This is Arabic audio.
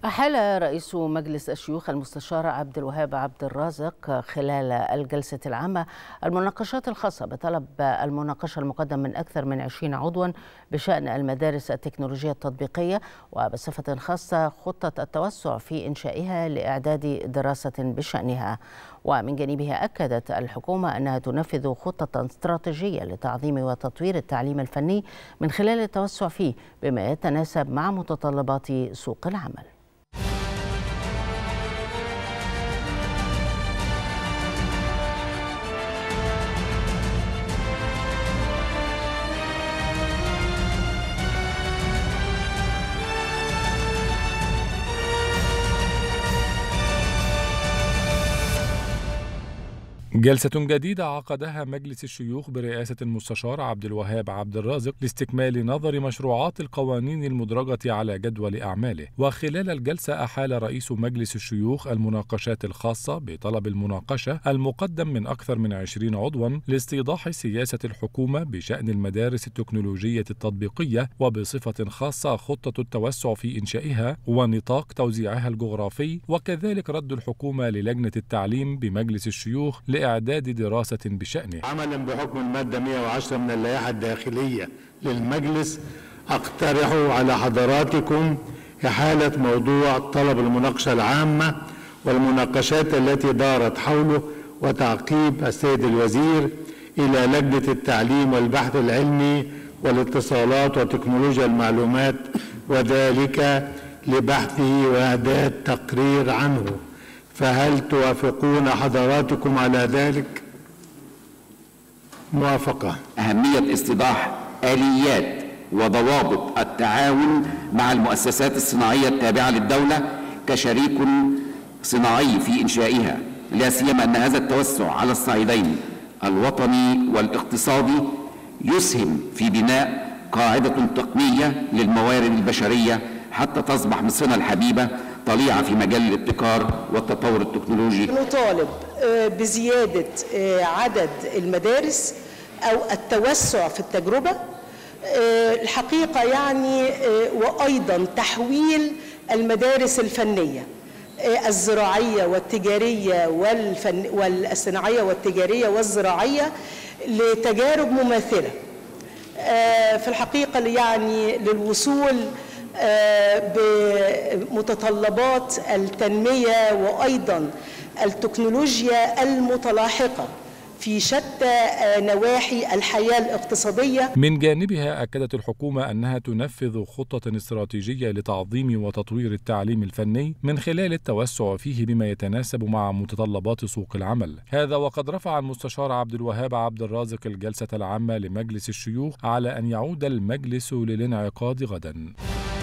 أحال رئيس مجلس الشيوخ المستشار عبد الوهاب عبد الرازق خلال الجلسة العامة المناقشات الخاصة بطلب المناقشة المقدم من أكثر من 20 عضوا بشأن المدارس التكنولوجية التطبيقية، وبصفة خاصة خطة التوسع في إنشائها لإعداد دراسة بشأنها. ومن جانبها أكدت الحكومة أنها تنفذ خطة استراتيجية لتعظيم وتطوير التعليم الفني من خلال التوسع فيه بما يتناسب مع متطلبات سوق العمل. جلسة جديدة عقدها مجلس الشيوخ برئاسة المستشار عبد الوهاب عبد الرازق لاستكمال نظر مشروعات القوانين المدرجة على جدول أعماله. وخلال الجلسة أحال رئيس مجلس الشيوخ المناقشات الخاصة بطلب المناقشة المقدم من أكثر من 20 عضوا لاستيضاح سياسة الحكومة بشأن المدارس التكنولوجية التطبيقية، وبصفة خاصة خطة التوسع في إنشائها ونطاق توزيعها الجغرافي، وكذلك رد الحكومة للجنة التعليم بمجلس الشيوخ إعداد دراسة بشأنه. عملا بحكم المادة 110 من اللائحة الداخلية للمجلس، أقترح على حضراتكم إحالة موضوع طلب المناقشة العامة والمناقشات التي دارت حوله وتعقيب السيد الوزير إلى لجنة التعليم والبحث العلمي والاتصالات وتكنولوجيا المعلومات، وذلك لبحثه وإعداد تقرير عنه. فهل توافقون حضراتكم على ذلك؟ موافقة. أهمية استيضاح آليات وضوابط التعاون مع المؤسسات الصناعية التابعة للدولة كشريك صناعي في إنشائها، لا سيما أن هذا التوسع على الصعيدين الوطني والاقتصادي يسهم في بناء قاعدة تقنية للموارد البشرية حتى تصبح مصرنا الحبيبة طليعة في مجال الابتكار والتطور التكنولوجي. نطالب بزيادة عدد المدارس أو التوسع في التجربة الحقيقة وأيضا تحويل المدارس الفنية الزراعية والتجارية والصناعية والتجارية والزراعية لتجارب مماثلة في الحقيقة للوصول بمتطلبات التنمية وأيضا التكنولوجيا المتلاحقة في شتى نواحي الحياة الاقتصادية. من جانبها أكدت الحكومة أنها تنفذ خطة استراتيجية لتعظيم وتطوير التعليم الفني من خلال التوسع فيه بما يتناسب مع متطلبات سوق العمل. هذا وقد رفع المستشار عبد الوهاب عبد الرازق الجلسة العامة لمجلس الشيوخ على أن يعود المجلس للانعقاد غدا.